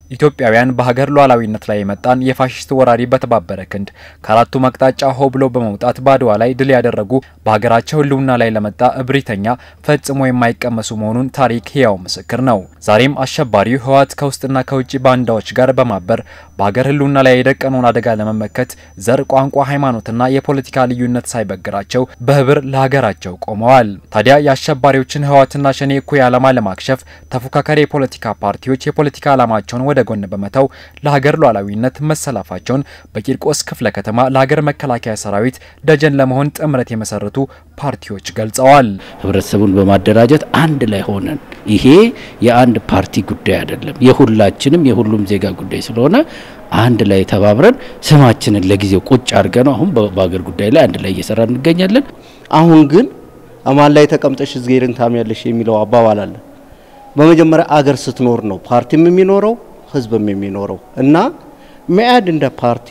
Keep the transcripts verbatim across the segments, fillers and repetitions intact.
ኢትዮጵያውያን በሀገር ሉዓላዊነት ላይ የመጣን የፋሺስት ወራሪ በተባበረ ክንድ ከአራቱ መቅጣጫ ሆ ብሎ በመውጣት ባድዋ ላይ ድል ያደረጉ በሀገራቸው ህልውና ላይ ለመጣ እብሪተኛ ፈጽሞ የማይቀመሱ መሆኑን ታሪክ ሕያው ምስክር ነው። ዛሬም አሸባሪው ሕወሓት ከውስጥና ከውጭ ባንዳዎች ጋር በማበር በሀገር ህልውና ላይ የደቀኑን አደጋ ለመመከት ዘር፣ ቋንቋ፣ ሃይማኖትና የፖለቲካ ልዩነት ሳይበግራቸው በህብር ለሀገራቸው ቆመዋል። ታዲያ የአሸባሪዎችን ሕወሓትና ሸኔ እኩይ ዓላማ ለማክሸፍ ተፎካካሪ የፖለቲካ ፓርቲዎች የፖለቲካ ዓላማቸውን ወደ ጎን በመተው ለሀገር ሉዓላዊነት መሰላፋቸውን በቂርቆስ ክፍለ ከተማ ለሀገር መከላከያ ሰራዊት ደጀን ለመሆን ጥምረት የመሰረቱ ፓርቲዎች ገልጸዋል። ህብረተሰቡን በማደራጀት አንድ ላይ ሆነን ይሄ የአንድ ፓርቲ ጉዳይ አይደለም፣ የሁላችንም የሁሉም ዜጋ ጉዳይ ስለሆነ አንድ ላይ ተባብረን ስማችንን ለጊዜው ቁጭ አድርገን አሁን በአገር ጉዳይ ላይ አንድ ላይ እየሰራን እንገኛለን። አሁን ግን አማን ላይ ተቀምጠሽ ዝጌርን ታሚያለሽ የሚለው አባባል አለ። በመጀመሪያ አገር ስትኖር ነው ፓርቲም የሚኖረው ህዝብም የሚኖረው እና መያድ እንደ ፓርቲ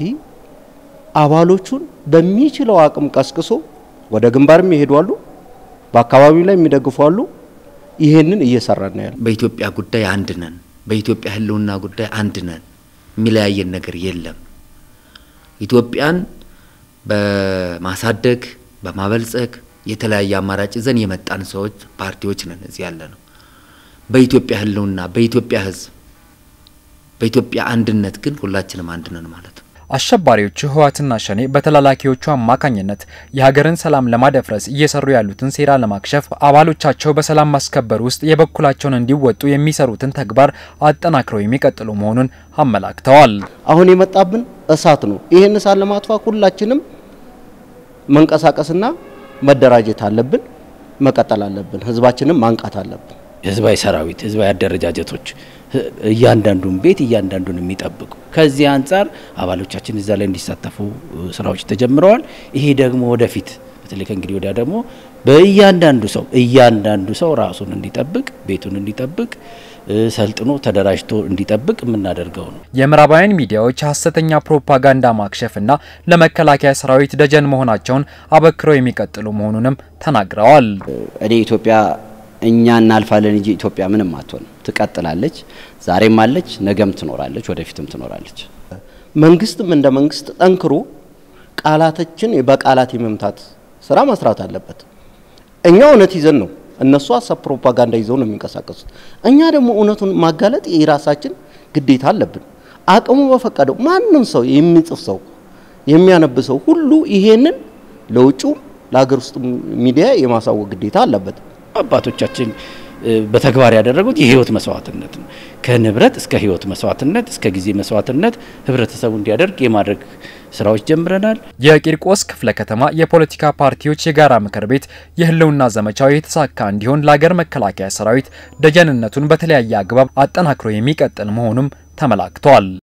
አባሎቹን በሚችለው አቅም ቀስቅሶ ወደ ግንባርም ይሄዳሉ፣ በአካባቢው ላይ የሚደግፋሉ። ይሄንን እየሰራን ነው። በኢትዮጵያ ጉዳይ አንድ ነን፣ በኢትዮጵያ ህልውና ጉዳይ አንድ ነን። ሚለያየን ነገር የለም። ኢትዮጵያን በማሳደግ በማበልጸግ የተለያየ አማራጭ ይዘን የመጣን ሰዎች ፓርቲዎች ነን እዚህ ያለነው። በኢትዮጵያ ህልውና በኢትዮጵያ ህዝብ በኢትዮጵያ አንድነት ግን ሁላችንም አንድ ነን ማለት ነው። አሸባሪዎቹ ሕወሓትና ሸኔ በተላላኪዎቹ አማካኝነት የሀገርን ሰላም ለማደፍረስ እየሰሩ ያሉትን ሴራ ለማክሸፍ አባሎቻቸው በሰላም ማስከበር ውስጥ የበኩላቸውን እንዲወጡ የሚሰሩትን ተግባር አጠናክረው የሚቀጥሉ መሆኑን አመላክተዋል። አሁን የመጣብን እሳት ነው። ይሄን እሳት ለማጥፋት ሁላችንም መንቀሳቀስና መደራጀት አለብን፣ መቀጠል አለብን፣ ህዝባችንን ማንቃት አለብን። ህዝባዊ ሰራዊት ህዝባዊ አደረጃጀቶች እያንዳንዱን ቤት እያንዳንዱን የሚጠብቁ ከዚህ አንፃር አባሎቻችን እዛ ላይ እንዲሳተፉ ስራዎች ተጀምረዋል። ይሄ ደግሞ ወደፊት በተለይ ከእንግዲህ ወዲያ ደግሞ በእያንዳንዱ ሰው እያንዳንዱ ሰው ራሱን እንዲጠብቅ ቤቱን እንዲጠብቅ ሰልጥኖ ተደራጅቶ እንዲጠብቅ የምናደርገው ነው። የምዕራባውያን ሚዲያዎች ሐሰተኛ ፕሮፓጋንዳ ማክሸፍና ለመከላከያ ሰራዊት ደጀን መሆናቸውን አበክረው የሚቀጥሉ መሆኑንም ተናግረዋል። እኔ ኢትዮጵያ እኛ እናልፋለን እንጂ ኢትዮጵያ ምንም አትሆን፣ ትቀጥላለች። ዛሬም አለች፣ ነገም ትኖራለች፣ ወደፊትም ትኖራለች። መንግስትም እንደ መንግስት ጠንክሮ ቃላቶችን በቃላት የመምታት ስራ መስራት አለበት። እኛ እውነት ይዘን ነው፣ እነሱ ሐሰት ፕሮፓጋንዳ ይዘው ነው የሚንቀሳቀሱት። እኛ ደግሞ እውነቱን ማጋለጥ የራሳችን ግዴታ አለብን። አቅሙ በፈቀደው ማንንም ሰው የሚጽፍ ሰው የሚያነብ ሰው ሁሉ ይሄንን ለውጭው ለሀገር ውስጥ ሚዲያ የማሳወቅ ግዴታ አለበት። አባቶቻችን በተግባር ያደረጉት የህይወት መስዋዕትነት ነው። ከንብረት እስከ ህይወት መስዋዕትነት እስከ ጊዜ መስዋዕትነት ህብረተሰቡ እንዲያደርግ የማድረግ ስራዎች ጀምረናል። የቂርቆስ ክፍለ ከተማ የፖለቲካ ፓርቲዎች የጋራ ምክር ቤት የህልውና ዘመቻው የተሳካ እንዲሆን ለሀገር መከላከያ ሰራዊት ደጀንነቱን በተለያየ አግባብ አጠናክሮ የሚቀጥል መሆኑም ተመላክቷል።